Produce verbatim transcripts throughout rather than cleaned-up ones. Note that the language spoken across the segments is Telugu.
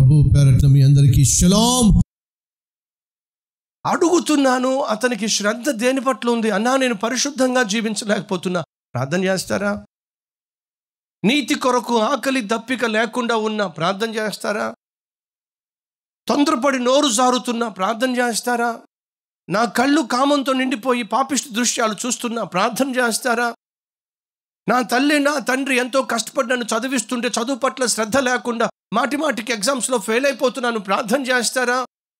ప్రభు పేరట మీ అందరికీ షలాం. అడుగుతున్నాను, అతనికి శ్రద్ధ దేని పట్ల ఉంది? అన్నా, నేను పరిశుద్ధంగా జీవించలేకపోతున్నా. ప్రార్థన చేస్తారా? నీతి కొరకు ఆకలి దప్పిక లేకుండా ఉన్న ప్రార్థన చేస్తారా? తొందరపడి నోరు జారుతున్నా ప్రార్థన చేస్తారా? నా కళ్ళు కామంతో నిండిపోయి పాపిష్టి దృశ్యాలు చూస్తున్నా ప్రార్థన చేస్తారా? నా తల్లి నా తండ్రి ఎంతో కష్టపడి నన్ను చదివిస్తుంటే చదువు పట్ల శ్రద్ధ లేకుండా మాటి మాటికి ఎగ్జామ్స్లో ఫెయిల్ అయిపోతున్నాను ప్రార్థన చేస్తారా?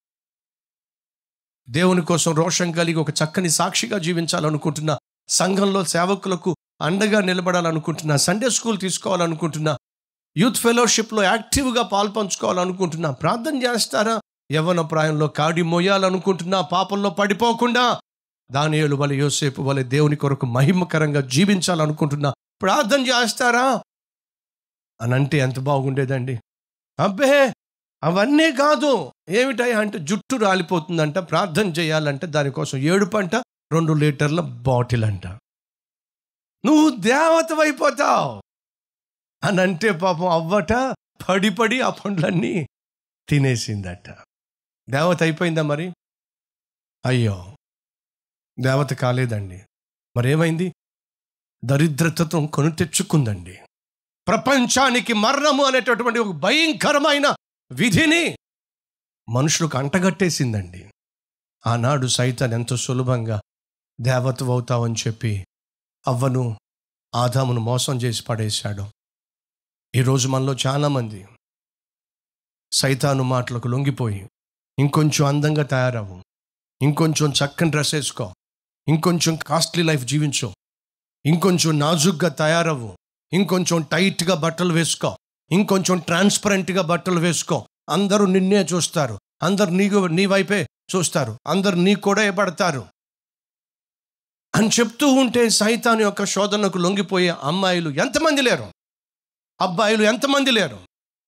దేవుని కోసం రోషం కలిగి ఒక చక్కని సాక్షిగా జీవించాలనుకుంటున్నా, సంఘంలో సేవకులకు అండగా నిలబడాలనుకుంటున్నా, సండే స్కూల్ తీసుకోవాలనుకుంటున్నా, యూత్ ఫెలోషిప్లో యాక్టివ్గా పాల్పంచుకోవాలనుకుంటున్నా ప్రార్థన చేస్తారా? యవ్వన ప్రాయంలో కాడి మోయాలనుకుంటున్నా, పాపంలో పడిపోకుండా దానియేలు వలె యోసేపు వలె దేవుని కొరకు మహిమకరంగా జీవించాలనుకుంటున్నా ప్రార్థన చేస్తారా అని అంటే ఎంత బాగుండేదండి. అబ్బే అవన్నీ కాదు, ఏమిటాయి అంటే జుట్టు రాలిపోతుందంట, ప్రార్థన చేయాలంటే దానికోసం ఏడుపంట, రెండు లీటర్ల బాటిల్ అంట. నువ్వు దేవతవైపోతావు అని అంటే పాపం అవ్వట పడి పడి ఆ పండ్లన్నీ తినేసిందట. దేవత అయిపోయిందా మరి? అయ్యో, దేవత కాలేదండి. మరేమైంది? దరిద్రతతో కొని తెచ్చుకుందండి. ప్రపంచానికి మరణము అనేటటువంటి ఒక భయంకరమైన విధిని మనుషులకు అంటగట్టేసిందండి. ఆనాడు సైతాన్ ఎంతో సులభంగా దేవత అవుతావని చెప్పి అవ్వను ఆదామును మోసం చేసి పడేశాడు. ఈరోజు మనలో చాలామంది సైతాను మాటలకు లొంగిపోయి ఇంకొంచెం అందంగా తయారవు, ఇంకొంచెం చక్కని డ్రెస్ వేసుకో, ఇంకొంచెం కాస్ట్లీ లైఫ్ జీవించు, ఇంకొంచెం నాజుగ్గా తయారవు, ఇంకొంచెం టైట్గా బట్టలు వేసుకో, ఇంకొంచెం ట్రాన్స్పరెంట్గా బట్టలు వేసుకో, అందరూ నిన్నే చూస్తారు, అందరు నీకు నీ వైపే చూస్తారు, అందరు నీ కూడా పడతారు అని చెప్తూ ఉంటే సైతాను యొక్క శోధనకు లొంగిపోయే అమ్మాయిలు ఎంతమంది లేరు, అబ్బాయిలు ఎంతమంది లేరు.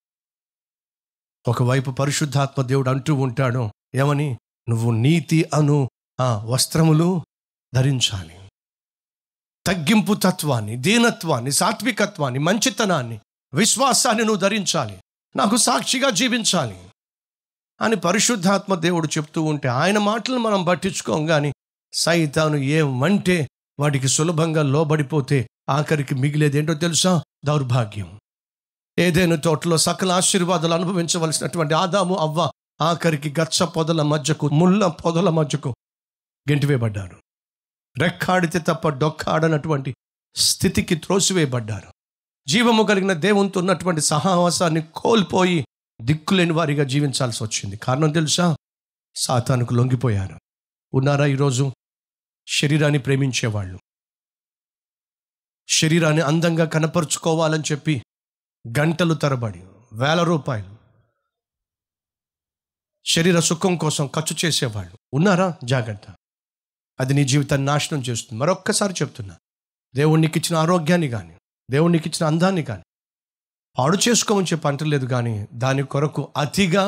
ఒకవైపు పరిశుద్ధాత్మ దేవుడు అంటూ ఉంటాడు, ఏమని? నువ్వు నీతి అను ఆ వస్త్రములు ధరించాలి, తగ్గింపు తత్వాన్ని, దీనత్వాన్ని, సాత్వికత్వాన్ని, మంచితనాన్ని, విశ్వాసాన్ని నువ్వు ధరించాలి, నాకు సాక్షిగా జీవించాలి అని పరిశుద్ధాత్మ దేవుడు చెప్తూ ఉంటే ఆయన మాటలను మనం పట్టించుకోం. కానీ సైతాను ఏమంటే వాటికి సులభంగా లోబడిపోతే ఆఖరికి మిగిలేదేంటో తెలుసా? దౌర్భాగ్యం. ఏదైనా తోటలో సకల ఆశీర్వాదాలు అనుభవించవలసినటువంటి ఆదాము అవ్వ ఆఖరికి గచ్చ పొదల మధ్యకు, ముళ్ళ పొదల మధ్యకు గెంటివేయబడ్డారు. రెక్కాడితే తప్ప డొక్కాడనటువంటి స్థితికి త్రోసివేయబడ్డారు. జీవము కలిగిన దేవునితో ఉన్నటువంటి సహవాసాన్ని కోల్పోయి దిక్కులేని వారిగా జీవించాల్సి వచ్చింది. కారణం తెలుసా? సాతానుకు లొంగిపోయారు. ఉన్నారా ఈరోజు శరీరాన్ని ప్రేమించేవాళ్ళు? శరీరాన్ని అందంగా కనపరుచుకోవాలని చెప్పి గంటలు తరబడి వేల రూపాయలు శరీర సుఖం కోసం ఖర్చు చేసేవాళ్ళు ఉన్నారా? జాగ్రత్త, అది నీ జీవితాన్ని నాశనం చేస్తుంది. మరొక్కసారి చెప్తున్నా, దేవునికి ఇచ్చిన ఆరోగ్యాన్ని కానీ, దేవునికి ఇచ్చిన అందాన్ని కానీ పాడు చేసుకోమని చెప్పి అంటలేదు. కానీ దాని కొరకు అతిగా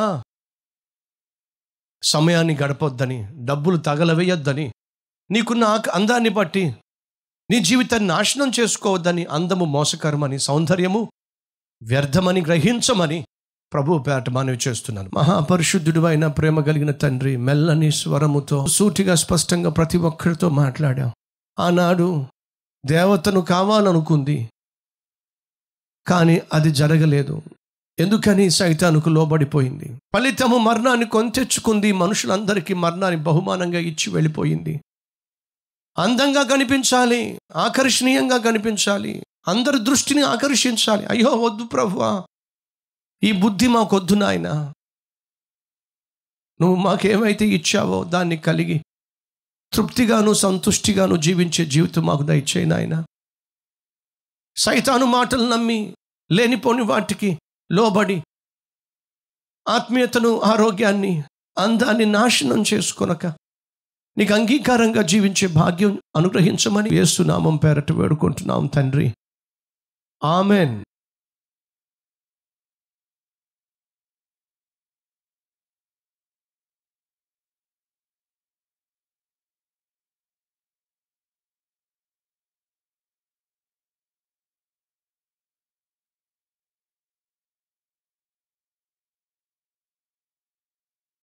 సమయాన్ని గడపొద్దని, డబ్బులు తగలవేయొద్దని, నీకున్న అందాన్ని బట్టి నీ జీవితాన్ని నాశనం చేసుకోవద్దని, అందము మోసకరమని, సౌందర్యము వ్యర్థమని గ్రహించమని ప్రభు పేట మనవి చేస్తున్నాను. మహాపరిశుద్ధుడు అయిన ప్రేమ కలిగిన తండ్రి, మెల్లని స్వరముతో సూటిగా స్పష్టంగా ప్రతి ఒక్కరితో మాట్లాడాం. ఆనాడు దేవతను కావాలనుకుంది, కానీ అది జరగలేదు. ఎందుకని? సైతానుకు లోబడిపోయింది. ఫలితము మరణాన్ని కొని తెచ్చుకుంది. మనుషులందరికీ మరణాన్ని బహుమానంగా ఇచ్చి వెళ్ళిపోయింది. అందంగా కనిపించాలి, ఆకర్షణీయంగా కనిపించాలి, అందరి దృష్టిని ఆకర్షించాలి. అయ్యో వద్దు ప్రభువా, ఈ బుద్ధి మాకొద్దు నాయన, నువ్వు మాకేమైతే ఇచ్చావో దాన్ని కలిగి తృప్తిగాను సంతుష్టిగాను జీవించే జీవితం మాకు దయచేయి నాయన. సైతాను మాటలు నమ్మి లేనిపోని వాటికి లోబడి ఆత్మీయతను, ఆరోగ్యాన్ని, అందాన్ని నాశనం చేసుకొనక నీకు అంగీకారంగా జీవించే భాగ్యం అనుగ్రహించమని యేసు నామం పేరట వేడుకుంటున్నాం తండ్రి. ఆమెన్.